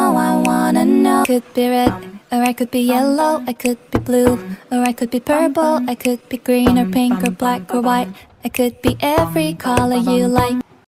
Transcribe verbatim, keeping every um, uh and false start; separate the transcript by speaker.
Speaker 1: know, I wanna know. Could be red, or I could be yellow, I could be blue, or I could be purple, I could be green or pink or black or white. I could be every color you like.